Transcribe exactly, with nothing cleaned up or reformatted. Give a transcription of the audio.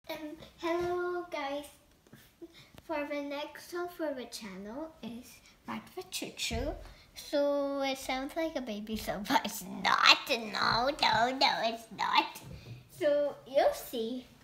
Um, hello guys. For the next song for the channel is Ride the Choo-Choo. So it sounds like a baby song, but it's not. No, no, no, it's not. So you'll see.